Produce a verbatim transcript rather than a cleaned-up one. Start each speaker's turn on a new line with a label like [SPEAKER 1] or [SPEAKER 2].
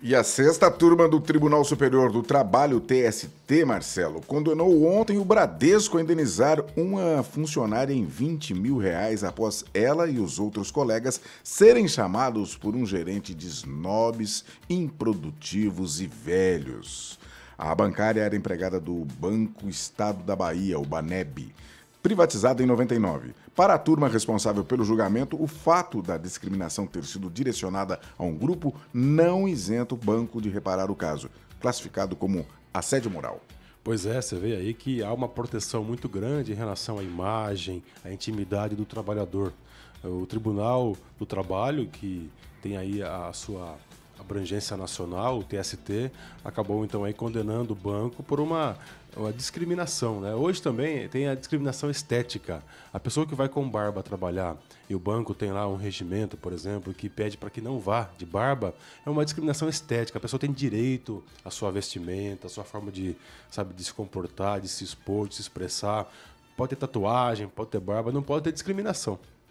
[SPEAKER 1] E a sexta turma do Tribunal Superior do Trabalho, T S T, Marcelo, condenou ontem o Bradesco a indenizar uma funcionária em vinte mil reais após ela e os outros colegas serem chamados por um gerente de snobs, improdutivos e velhos. A bancária era empregada do Banco Estado da Bahia, o Baneb, privatizado em noventa e nove. Para a turma responsável pelo julgamento, o fato da discriminação ter sido direcionada a um grupo não isenta o banco de reparar o caso, classificado como assédio moral.
[SPEAKER 2] Pois é, você vê aí que há uma proteção muito grande em relação à imagem, à intimidade do trabalhador. O Tribunal do Trabalho, que tem aí a sua abrangência nacional, o T S T, acabou então aí condenando o banco por uma, uma discriminação, né? Hoje também tem a discriminação estética. A pessoa que vai com barba trabalhar e o banco tem lá um regimento, por exemplo, que pede para que não vá de barba, é uma discriminação estética. A pessoa tem direito à sua vestimenta, à sua forma de, sabe, de se comportar, de se expor, de se expressar. Pode ter tatuagem, pode ter barba, não pode ter discriminação.